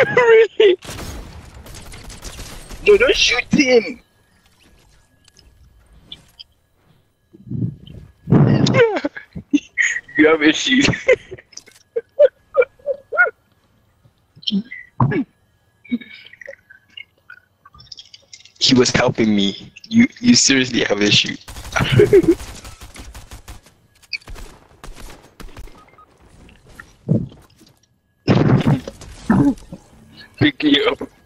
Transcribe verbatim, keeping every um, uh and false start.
Really? No, don't shoot him. You have a shoot. He was helping me. You you seriously have a shoot. Pick you up.